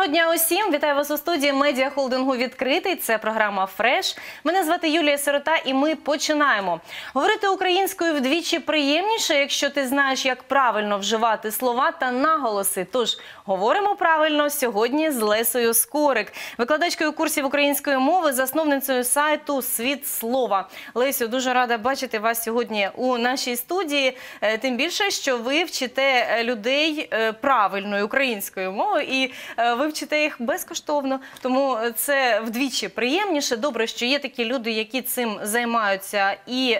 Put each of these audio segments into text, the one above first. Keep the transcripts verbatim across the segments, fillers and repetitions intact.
дня усім! Вітаю вас у студії медіахолдингу «Відкритий». Це програма «Фреш». Мене звати Юлія Сирота і ми починаємо. Говорити українською вдвічі приємніше, якщо ти знаєш, як правильно вживати слова та наголоси. Тож, говоримо правильно сьогодні з Лесею Скорик, викладачкою курсів української мови, засновницею сайту «Світ слова». Лесю, дуже рада бачити вас сьогодні у нашій студії. Тим більше, що ви вчите людей правильною українською мовою і ви вчите їх безкоштовно, тому це вдвічі приємніше. Добре, що є такі люди, які цим займаються і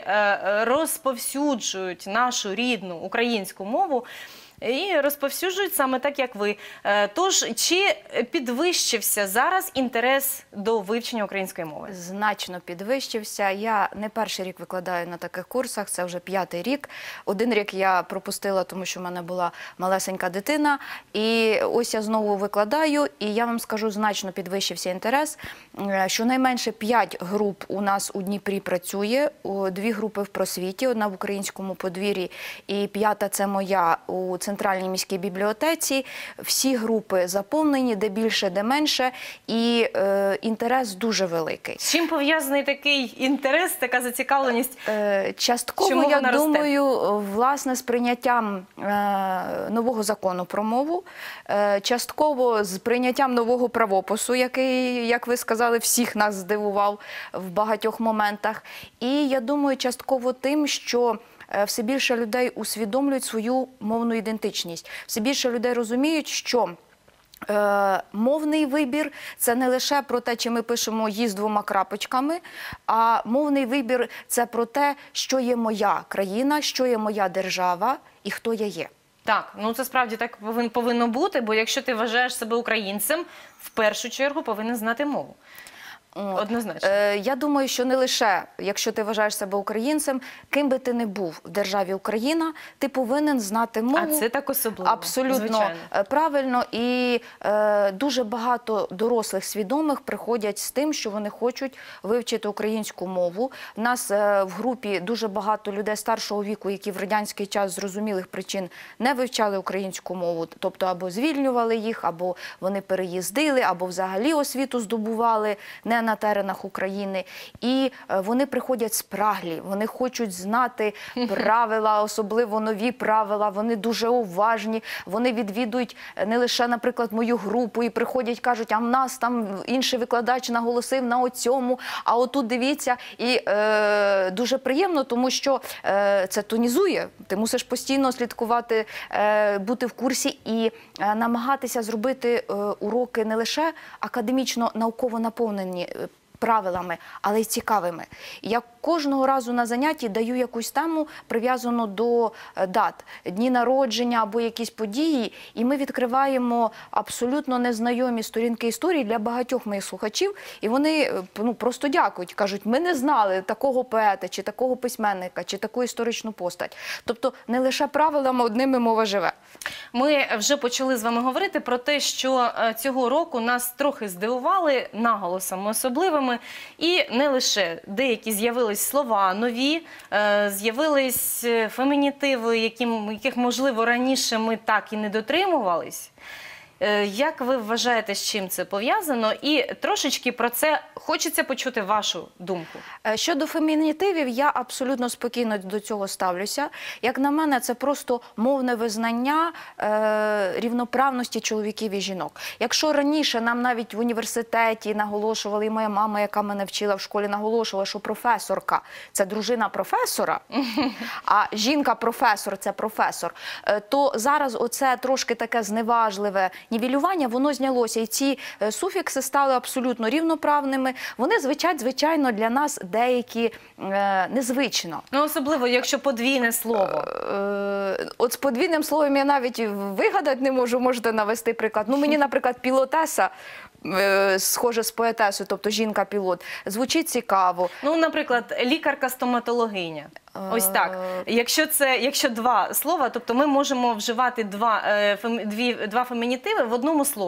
розповсюджують нашу рідну українську мову. І розповсюджують саме так, як ви. Тож, чи підвищився зараз інтерес до вивчення української мови? Значно підвищився. Я не перший рік викладаю на таких курсах, це вже п'ятий рік. Один рік я пропустила, тому що в мене була малесенька дитина. І ось я знову викладаю, і я вам скажу, значно підвищився інтерес. Щонайменше п'ять груп у нас у Дніпрі працює, дві групи в просвіті, одна в українському подвір'ї і п'ята – це моя у Центральній міській бібліотеці. Всі групи заповнені, де більше, де менше, і е, інтерес дуже великий. З чим пов'язаний такий інтерес, така зацікавленість? Е, частково, Чому я вона думаю, власне, з прийняттям е, нового закону про мову, е, частково з прийняттям нового правопису, який, як ви сказали, всіх нас здивував в багатьох моментах. І я думаю, частково тим, що все більше людей усвідомлюють свою мовну ідентичність. Все більше людей розуміють, що е, мовний вибір – це не лише про те, чи ми пишемо «ї» з двома крапочками, а мовний вибір – це про те, що є моя країна, що є моя держава і хто я є. Так, ну це справді так повинно бути, бо якщо ти вважаєш себе українцем, в першу чергу повинен знати мову. Однозначно. Е, я думаю, що не лише, якщо ти вважаєш себе українцем, ким би ти не був в державі Україна, ти повинен знати мову. А це так особливо. Абсолютно звичайно. Правильно. І е, дуже багато дорослих свідомих приходять з тим, що вони хочуть вивчити українську мову. У нас е, в групі дуже багато людей старшого віку, які в радянський час з зрозумілих причин не вивчали українську мову. Тобто або звільнювали їх, або вони переїздили, або взагалі освіту здобували не на теренах України. І вони приходять спраглі, вони хочуть знати правила, особливо нові правила, вони дуже уважні, вони відвідують не лише, наприклад, мою групу і приходять, кажуть, а в нас там інший викладач наголосив на оцьому, а отут дивіться. І е, дуже приємно, тому що е, це тонізує, ти мусиш постійно слідкувати, е, бути в курсі і е, намагатися зробити е, уроки не лише академічно, науково наповнені правилами, але й цікавими. Я кожного разу на занятті даю якусь тему, прив'язану до дат, дні народження або якісь події, і ми відкриваємо абсолютно незнайомі сторінки історії для багатьох моїх слухачів, і вони ну, просто дякують, кажуть, ми не знали такого поета, чи такого письменника, чи таку історичну постать. Тобто не лише правилами одними мова живе. Ми вже почали з вами говорити про те, що цього року нас трохи здивували наголосами особливими, і не лише деякі з'явились слова нові, з'явились фемінітиви, яким, яких, можливо, раніше ми так і не дотримувались. Як ви вважаєте, з чим це пов'язано? І трошечки про це хочеться почути вашу думку. Щодо фемінітивів, я абсолютно спокійно до цього ставлюся. Як на мене, це просто мовне визнання е, рівноправності чоловіків і жінок. Якщо раніше нам навіть в університеті наголошували, і моя мама, яка мене вчила в школі, наголошувала, що професорка – це дружина професора, а жінка-професор – це професор, то зараз оце трошки таке зневажливе нівелювання, воно знялося, і ці суфікси стали абсолютно рівноправними. Вони звучать, звичайно, для нас деякі е, незвично. Ну, особливо, якщо подвійне слово. Е, от з подвійним словом я навіть вигадати не можу, можете навести приклад. Ну, мені, наприклад, пілотеса, е, схоже з поетесою, тобто жінка-пілот, звучить цікаво. Ну, наприклад, лікарка-стоматологиня. Ось так. Якщо це, якщо два слова, тобто ми можемо вживати два, дві, два фемінітиви в одному слові.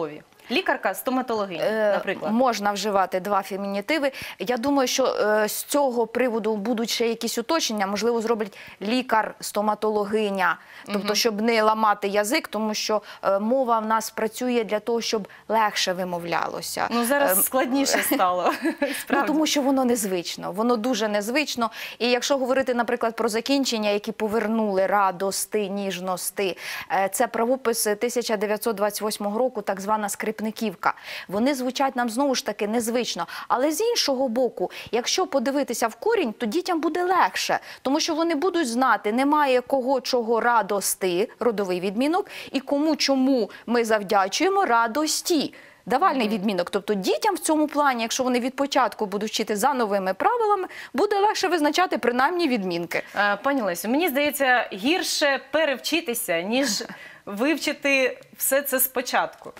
Лікарка, стоматологиня, Е, наприклад. Можна вживати два фемінітиви. Я думаю, що е, з цього приводу будуть ще якісь уточнення. Можливо, зроблять лікар, стоматологиня. Тобто, угу. щоб не ламати язик, тому що е, мова в нас працює для того, щоб легше вимовлялося. Ну, зараз е, складніше стало. Ну, тому що воно незвично. Воно дуже незвично. І якщо говорити, наприклад, про закінчення, які повернули радости, ніжності, е, це правопис тисяча дев'ятсот двадцять восьмого року, так звана скрипниківка. Вони звучать нам знову ж таки незвично. Але з іншого боку, якщо подивитися в корінь, то дітям буде легше. Тому що вони будуть знати, немає кого чого радости, родовий відмінок, і кому чому ми завдячуємо радості. Давальний mm-hmm. відмінок. Тобто дітям в цьому плані, якщо вони від початку будуть вчити за новими правилами, буде легше визначати принаймні відмінки. Е, Пані Лесю, мені здається, гірше перевчитися, ніж вивчити все це спочатку.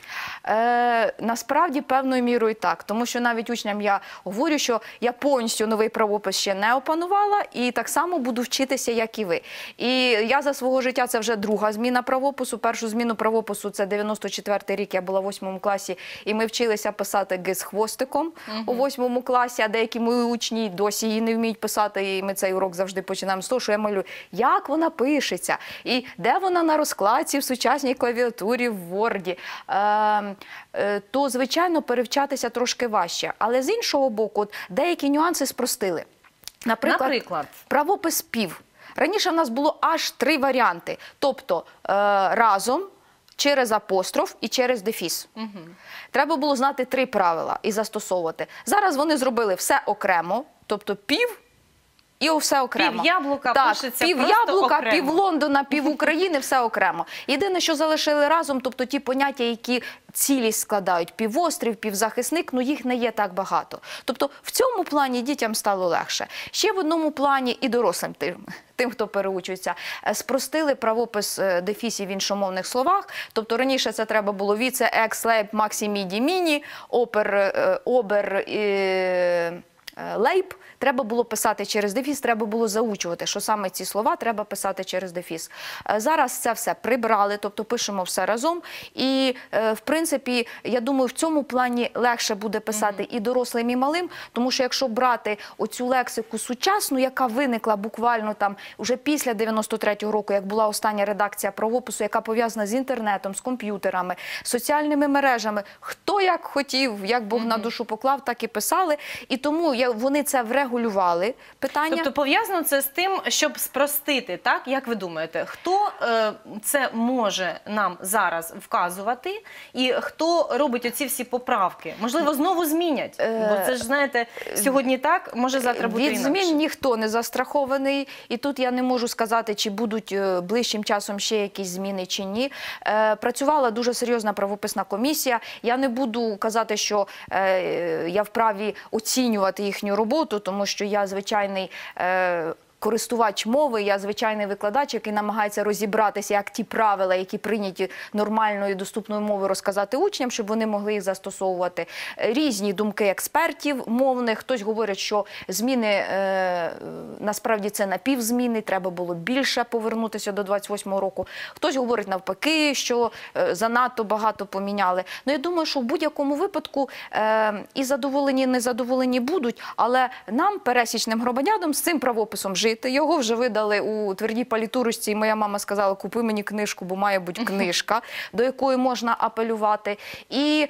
Е, насправді, певною мірою так. Тому що навіть учням я говорю, що я повністю новий правопис ще не опанувала і так само буду вчитися, як і ви. І я за свого життя, це вже друга зміна правопису. Першу зміну правопису, це дев'яносто четвертий рік, я була в восьмому класі, і ми вчилися писати «г» з хвостиком угу. у восьмому класі, а деякі мої учні досі її не вміють писати, і ми цей урок завжди починаємо з того, що я малюю, як вона пишеться, і де вона на розкладці в сучасній клавіатурі, в Word, е, е, то, звичайно, перевчатися трошки важче. Але з іншого боку, деякі нюанси спростили. Наприклад, Наприклад? правопис «пів». Раніше в нас було аж три варіанти. Тобто е, разом, через апостроф і через дефіс. Угу. Треба було знати три правила і застосовувати. Зараз вони зробили все окремо, тобто «пів». І все окремо. Пів яблука так, пишеться пів просто яблука, окремо. пів Лондона, пів України, все окремо. Єдине, що залишили разом, тобто ті поняття, які цілість складають, півострів, півзахисник, ну їх не є так багато. Тобто в цьому плані дітям стало легше. Ще в одному плані і дорослим тим, тим хто переучується, спростили правопис дефісів в іншомовних словах. Тобто раніше це треба було віце, екс, лейб, максі, міді, міні, опер, обер, лейб. Треба було писати через дефіс, треба було заучувати, що саме ці слова треба писати через дефіс. Зараз це все прибрали, тобто пишемо все разом. І, в принципі, я думаю, в цьому плані легше буде писати і дорослим, і малим, тому що якщо брати оцю лексику сучасну, яка виникла буквально там уже після дев'яносто третього року, як була остання редакція правопису, яка пов'язана з інтернетом, з комп'ютерами, соціальними мережами, хто як хотів, як Бог на душу поклав, так і писали. І тому вони це врегулювали. Регулювали питання. Тобто пов'язано це з тим, щоб спростити, так? Як ви думаєте, хто е, це може нам зараз вказувати і хто робить оці всі поправки? Можливо, знову змінять? Бо це ж, знаєте, сьогодні так, може завтра бути інакше. Від змін ніхто не застрахований. І тут я не можу сказати, чи будуть ближчим часом ще якісь зміни, чи ні. Е, працювала дуже серйозна правописна комісія. Я не буду казати, що е, я вправі оцінювати їхню роботу, тому що я звичайний е, користувач мови, я звичайний викладач, який намагається розібратися, як ті правила, які прийняті нормальною доступною мовою, розказати учням, щоб вони могли їх застосовувати. Різні думки експертів мовних. Хтось говорить, що зміни, е, насправді це напівзміни, треба було більше повернутися до двадцять восьмого року. Хтось говорить навпаки, що е, занадто багато поміняли. Ну, я думаю, що в будь-якому випадку е, і задоволені, і незадоволені будуть, але нам, пересічним громадянам, з цим правописом жити. Його вже видали у твердій палітурочці, і моя мама сказала, купи мені книжку, бо має бути книжка, до якої можна апелювати. І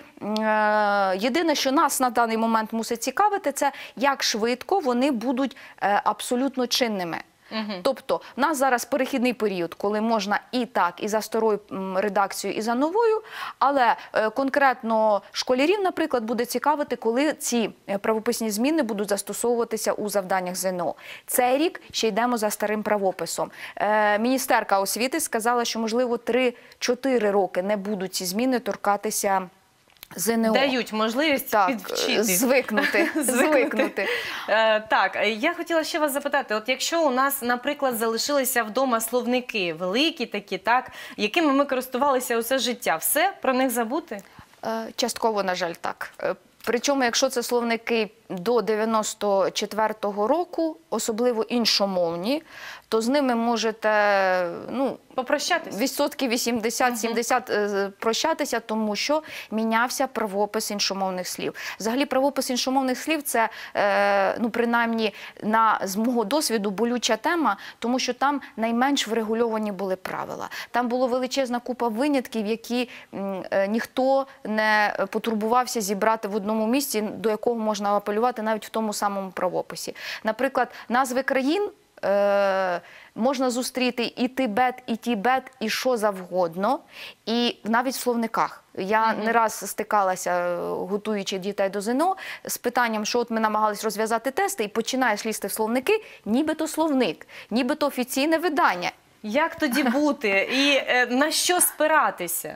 е, єдине, що нас на даний момент мусить цікавити, це як швидко вони будуть е, абсолютно чинними. Угу. Тобто, в нас зараз перехідний період, коли можна і так, і за старою редакцією, і за новою, але е, конкретно школярів, наприклад, буде цікавити, коли ці правописні зміни будуть застосовуватися у завданнях ЗНО. Цей рік ще йдемо за старим правописом. Е, міністерка освіти сказала, що, можливо, три-чотири роки не будуть ці зміни торкатися ЗНО. Дають можливість так, підвчити. Звикнути. звикнути. Е, так, я хотіла ще вас запитати, от якщо у нас, наприклад, залишилися вдома словники, великі такі, так, якими ми користувалися усе життя, все про них забути? Е, частково, на жаль, так. Причому, якщо це словники до дев'яносто четвертого року, особливо іншомовні, то з ними можете, ну, Попрощатись? відсотків вісімдесят-сімдесят е, прощатися, тому що мінявся правопис іншомовних слів. Взагалі, правопис іншомовних слів – це, е, ну, принаймні, на, з мого досвіду, болюча тема, тому що там найменш врегульовані були правила. Там була величезна купа винятків, які м, е, ніхто не потурбувався зібрати в одному місці, до якого можна апелювати навіть в тому самому правописі. Наприклад, назви країн Е, можна зустріти і Тибет, і Тібет, і що завгодно, і навіть в словниках. Я mm-hmm. не раз стикалася, готуючи дітей до ЗНО, з питанням, що от ми намагалися розв'язати тести, і починаєш лізти в словники, нібито словник, нібито офіційне видання. Як тоді бути і е, на що спиратися?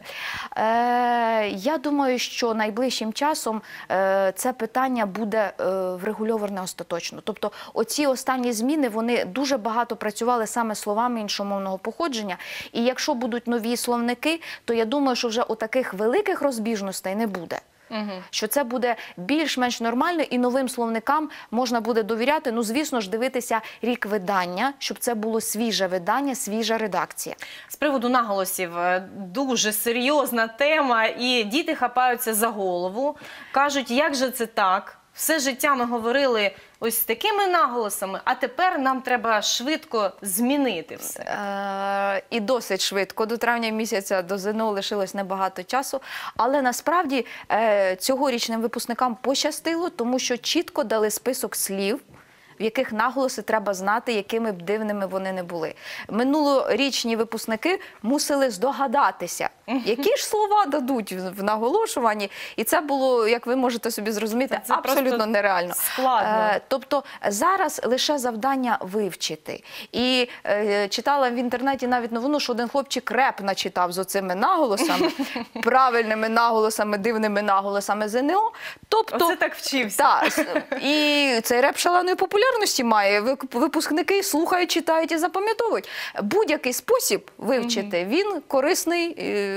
Е, я думаю, що найближчим часом е, це питання буде е, врегульоване остаточно. Тобто оці останні зміни, вони дуже багато працювали саме словами іншомовного походження. І якщо будуть нові словники, то я думаю, що вже отаких великих розбіжностей не буде. Угу. Що це буде більш-менш нормально і новим словникам можна буде довіряти. Ну, звісно ж, дивитися рік видання, щоб це було свіже видання, свіжа редакція. З приводу наголосів дуже серйозна тема, і діти хапаються за голову. Кажуть, як же це так? Все життя ми говорили ось з такими наголосами, а тепер нам треба швидко змінити все. Е, і досить швидко. До травня місяця до ЗНО лишилось небагато часу. Але насправді е, цьогорічним випускникам пощастило, тому що чітко дали список слів, в яких наголоси треба знати, якими б дивними вони не були. Минулорічні випускники мусили здогадатися, які ж слова дадуть в наголошуванні. І це було, як ви можете собі зрозуміти, це абсолютно нереально. Складно. Е, тобто зараз лише завдання вивчити. І е, читала в інтернеті навіть новину, що один хлопчик реп начитав з оцими наголосами, правильними наголосами, дивними наголосами ЗНО. Тобто, оце так вчився. Так, і цей реп шаленої популярності має. Випускники слухають, читають і запам'ятовують. Будь-який спосіб вивчити, mm-hmm. він корисний.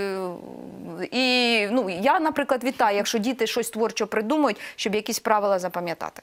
І ну, я, наприклад, вітаю, якщо діти щось творчо придумують, щоб якісь правила запам'ятати.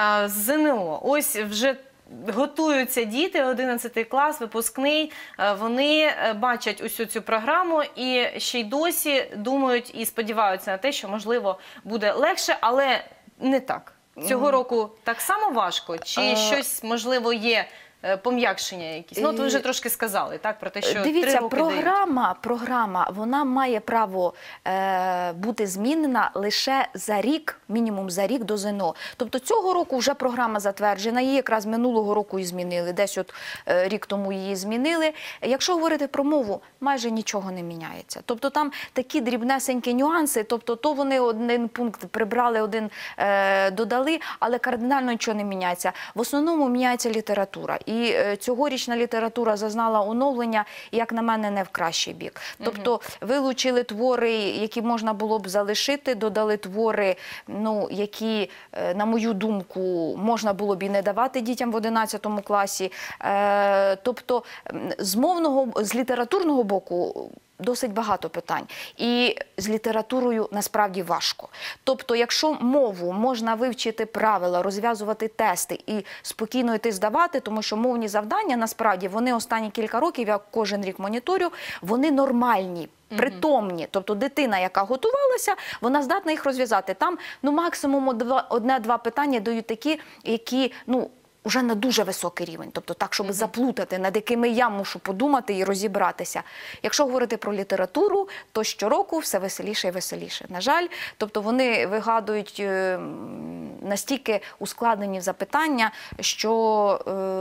ЗНО. Ось вже готуються діти, одинадцятий клас, випускний, вони бачать усю цю програму і ще й досі думають і сподіваються на те, що, можливо, буде легше, але не так. Цього року так само важко? Чи а... щось, можливо, є пом'якшення якісь? Ну, от ви вже трошки сказали, так, про те, що Дивіться, три роки програма, дають. програма, вона має право е, бути змінена лише за рік, мінімум за рік до ЗНО. Тобто цього року вже програма затверджена, її якраз минулого року і змінили, десь от е, рік тому її змінили. Якщо говорити про мову, майже нічого не міняється. Тобто там такі дрібнесенькі нюанси, тобто то вони один пункт прибрали, один е, додали, але кардинально нічого не міняється. В основному міняється література. І цьогорічна література зазнала оновлення, як на мене, не в кращий бік. Тобто вилучили твори, які можна було б залишити, додали твори, ну, які, на мою думку, можна було б і не давати дітям в одинадцятому класі. Тобто з мовного, з літературного боку досить багато питань. І з літературою насправді важко. Тобто, якщо мову можна вивчити правила, розв'язувати тести і спокійно йти здавати, тому що мовні завдання, насправді, вони останні кілька років, я кожен рік моніторю, вони нормальні, притомні. Тобто дитина, яка готувалася, вона здатна їх розв'язати. Там, ну, максимум одне-два питання дають такі, які, ну, вже на дуже високий рівень, тобто так, щоб заплутати, над якими я мушу подумати і розібратися. Якщо говорити про літературу, то щороку все веселіше і веселіше. На жаль, тобто вони вигадують е, настільки ускладнені запитання, що,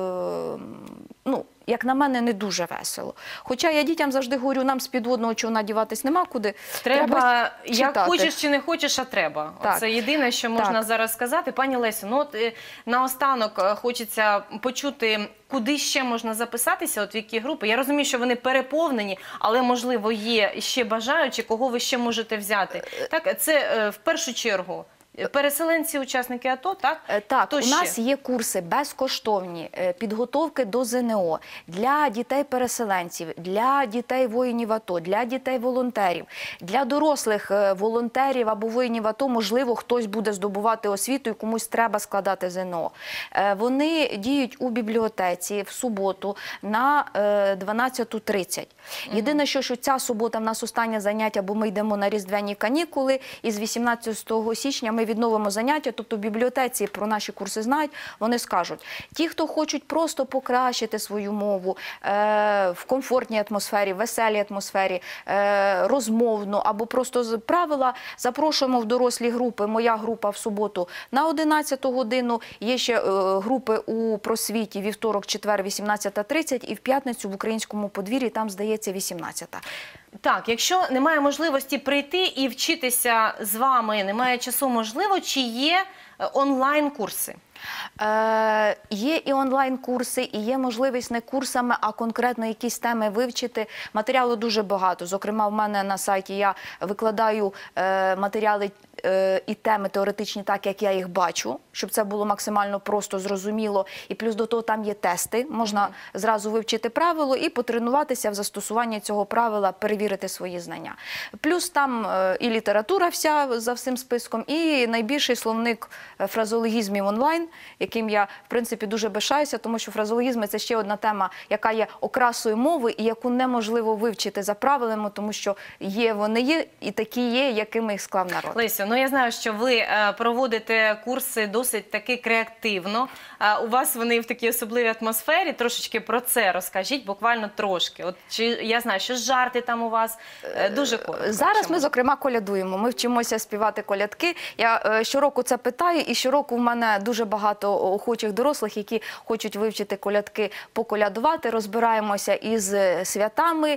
е, ну, як на мене, не дуже весело. Хоча я дітям завжди говорю, нам з підводного човна діватись нема куди. Треба, треба як читати. Хочеш чи не хочеш, а треба. Так. Це єдине, що можна так. зараз сказати. Пані Лесю, ну от наостанок хочеться почути, куди ще можна записатися, от в які групи. Я розумію, що вони переповнені, але, можливо, є ще бажаючі, кого ви ще можете взяти. Так, це в першу чергу. Переселенці, учасники АТО, так? Е, Так, Хто у ще? нас є курси безкоштовні е, підготовки до ЗНО для дітей-переселенців, для дітей воїнів АТО, для дітей-волонтерів, для дорослих е, волонтерів або воїнів АТО, можливо, хтось буде здобувати освіту і комусь треба складати ЗНО. Е, Вони діють у бібліотеці в суботу на е, дванадцяту тридцять. Єдине, що, що ця субота в нас останнє заняття, бо ми йдемо на різдвяні канікули, і з вісімнадцятого січня ми відновимо заняття, тобто в бібліотеці про наші курси знають, вони скажуть, ті, хто хочуть просто покращити свою мову е, в комфортній атмосфері, веселій атмосфері, е, розмовно, або просто з правила, запрошуємо в дорослі групи, моя група в суботу на одинадцяту годину, є ще е, групи у просвіті вівторок, четвер, вісімнадцята тридцять, і в п'ятницю в українському подвір'ї, там, здається, вісімнадцята. Так, якщо немає можливості прийти і вчитися з вами, немає часу, можливо, чи є е, онлайн-курси? Е, є і онлайн-курси, і є можливість не курсами, а конкретно якісь теми вивчити. Матеріалу дуже багато. Зокрема, в мене на сайті я викладаю е, матеріали е, і теми теоретичні так, як я їх бачу, щоб це було максимально просто, зрозуміло. І плюс до того там є тести, можна зразу вивчити правило і потренуватися в застосуванні цього правила, перевірити свої знання. Плюс там е, і література вся за всім списком, і найбільший словник е, фразеологізмів онлайн, яким я, в принципі, дуже пишаюся, тому що фразеологізми – це ще одна тема, яка є окрасою мови і яку неможливо вивчити за правилами, тому що є вони є і такі є, якими їх склав народ. Лесю, ну я знаю, що ви е, проводите курси досить таки креативно. Е, у вас вони в такій особливій атмосфері. Трошечки про це розкажіть, буквально трошки. От чи я знаю, що жарти там у вас е, дуже коротко. Зараз ми, зокрема, колядуємо. Ми вчимося співати колядки. Я е, щороку це питаю, і щороку в мене дуже багато охочих дорослих, які хочуть вивчити колядки, поколядувати. Розбираємося із святами,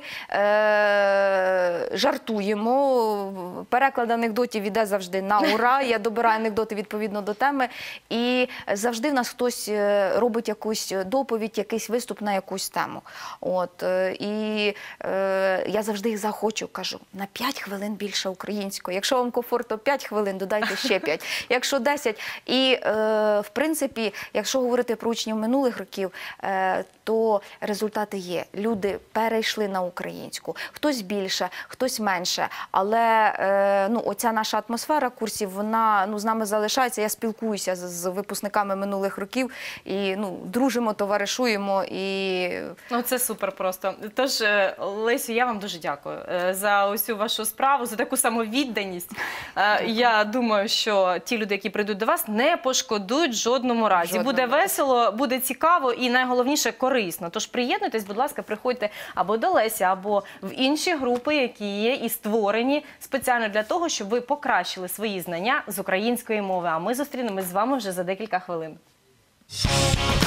е, жартуємо. Переклад анекдотів іде завжди на ура. Я добираю анекдоти відповідно до теми. І завжди в нас хтось робить якусь доповідь, якийсь виступ на якусь тему. От. І е, я завжди їх захочу, кажу, на п'ять хвилин більше української. Якщо вам комфортно п'ять хвилин, додайте ще п'ять. Якщо десять. І, е, в принципі, якщо говорити про учнів минулих років, е, то результати є. Люди перейшли на українську. Хтось більше, хтось менше. Але е, ну, оця наша атмосфера курсів, вона ну, з нами залишається. Я спілкуюся з, з випускниками минулих років і ну, дружимо, товаришуємо. І... Ну, це супер просто. Тож, е, Лесю, я вам дуже дякую е, за усю вашу справу, за таку самовідданість. Е, я думаю, що ті люди, які прийдуть до вас, не пошкодують в жодному разі. Жодному Буде разі. весело, буде цікаво і, найголовніше, корисно. Тож приєднуйтесь, будь ласка, приходьте або до Лесі, або в інші групи, які є і створені спеціально для того, щоб ви покращили свої знання з української мови. А ми зустрінемось з вами вже за декілька хвилин.